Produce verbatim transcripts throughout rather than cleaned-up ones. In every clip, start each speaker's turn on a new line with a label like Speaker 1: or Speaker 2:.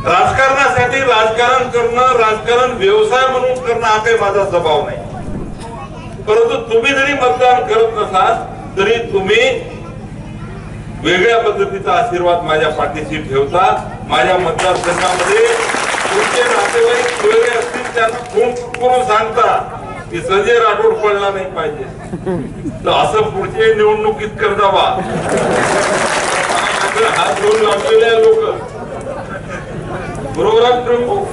Speaker 1: राजकारणासाठी राजकारण करणं, राजकारण व्यवसाय म्हणून करणं हा काही माझा स्वभाव नाही. परंतु तुम्ही जरी मतदान करत नसाल तरी तुम्ही वेगळ्या पद्धतीचा आशीर्वाद माझ्या पाठीशी ठेवता. माझ्या मतदारसंघामध्ये तुमचे नातेवाईक वेगळे असतील त्यांना फोन करून सांगता की संजय राठोड पडला नाही पाहिजे, तर असं पुढच्या निवडणुकीत करता बा. हात धरून लावलेले लोक बरोबर आहे प्रमुख.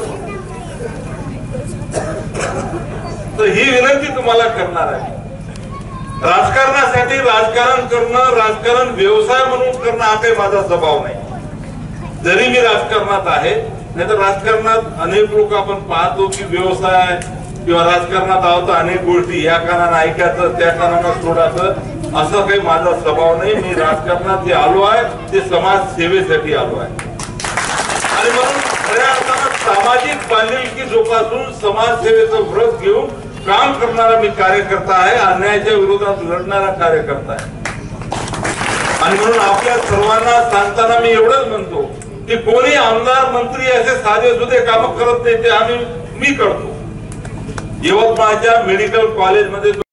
Speaker 1: तर ही विनंती तुम्हाला करणार आहे. राजकारणासाठी राजकारण करणं, राजकारण व्यवसाय म्हणून करणं हा काही माझा स्वभाव नाही. जरी मी राजकारणात आहे, नाही तर राजकारणात अनेक लोक आपण पाहतो की व्यवसाय किंवा राजकारणात आहोत अनेक गोष्टी या कानानं ऐकायचं त्या कानानं सोडायचं, असं काही माझा स्वभाव नाही. मी राजकारणात जे आलो आहे ते समाज सेवेसाठी आलो आहे आणि म्हणून खऱ्या अर्थानं सामाजिक बांधिलकी जोपासून समाज सेवेचं व्रत घेऊन काम करणारा मी कार्यकर्ता आहे. अन्यायाच्या विरोधात लढणारा कार्यकर्ता आहे. आणि म्हणून आपल्या सर्वांना सांगताना मी एवढंच म्हणतो की कोणी आमदार मंत्री असे साधे सुधे काम करत नाही, ते आम्ही मी करतो. यवतमाळच्या मेडिकल कॉलेजमध्ये